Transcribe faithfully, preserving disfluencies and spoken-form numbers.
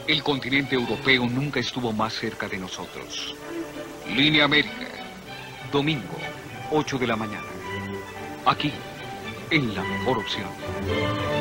El continente europeo nunca estuvo más cerca de nosotros. Línea América, domingo, ocho de la mañana. Aquí, en La Mejor Opción.